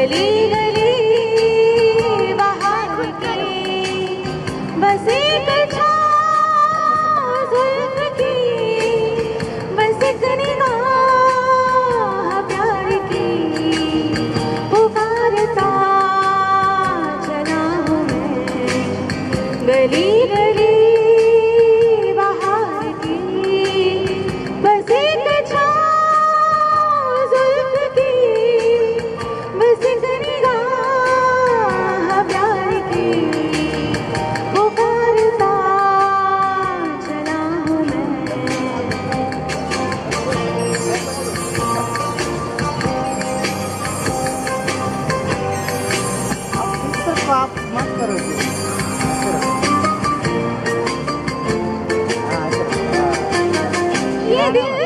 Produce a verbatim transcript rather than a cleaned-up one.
गली गली बाहर की बस एक छाँव जुल्फ की, बस एक निगाह प्यार की, पुकारता चला हूँ मैं गली गली बाहर की, बस एक छाँव जुल्फ की, बस एक निगाह प्यार की, पुकारता चला हूँ मैं। आप मत करो ये दिल